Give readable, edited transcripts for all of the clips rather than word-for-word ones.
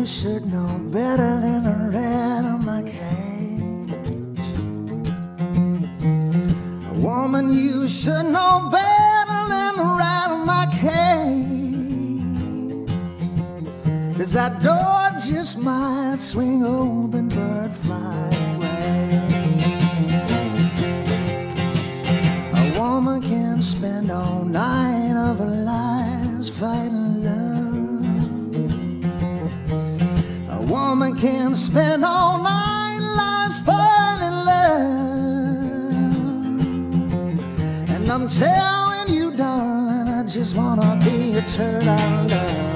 should know better than the rat on my cage. A woman, you should know better than the rat on my cage. 'Cause that door just might swing open, bird fly away. A woman can spend all night of her lives fighting love. A woman can spend all night lives fighting love. And I'm telling you, darling, I just wanna be a turtle love.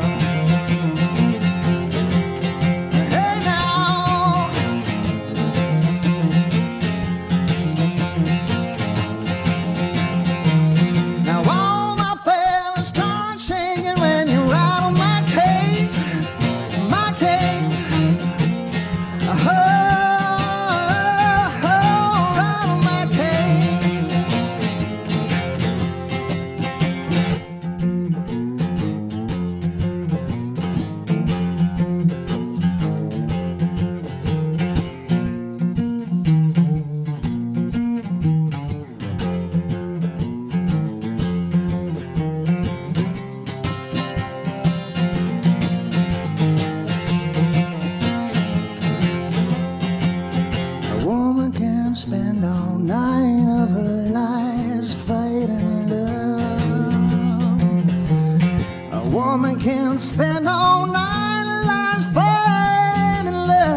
Spend all night of her lives fighting love. A woman can spend all night lives fighting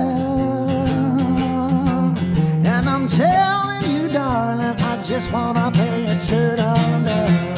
love. And I'm telling you, darling, I just wanna pay a turtle love.